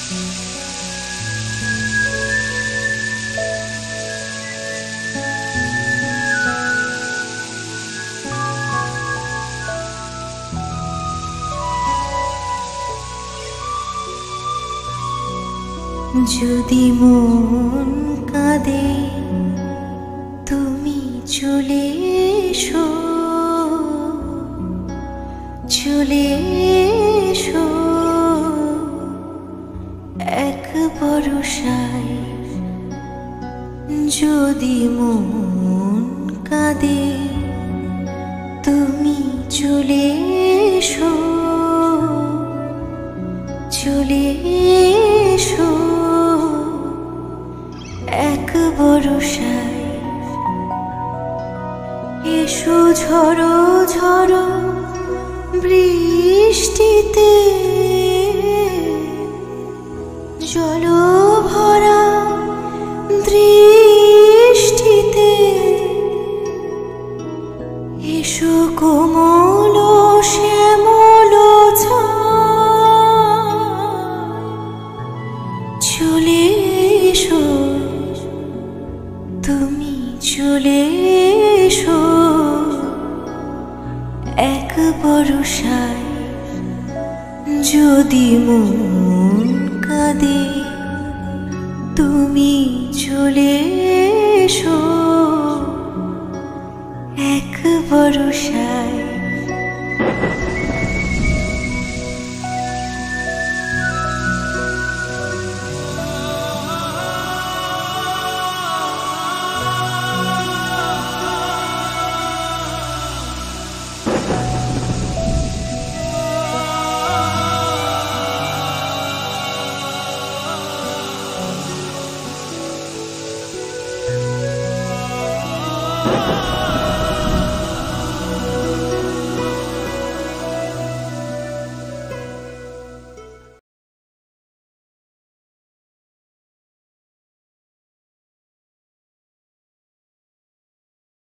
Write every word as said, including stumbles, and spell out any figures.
যদি মন কাঁদে তুমি চলে এসো, চলে এসো এক ভরসায়। যদি মন কাঁদে তুমি চলে এসো, চলে এসো এক ভরসায়। এসো ঝড়ো ঝড়ো বৃষ্টিতে, জল ভরা দৃষ্টিতে। এসো কোমল শ্যামল চলে এসো, তুমি চলে এসো এক ভরসায়। যদি মন কাঁদে তুমি চলে এসো এক ভরসায়। Ah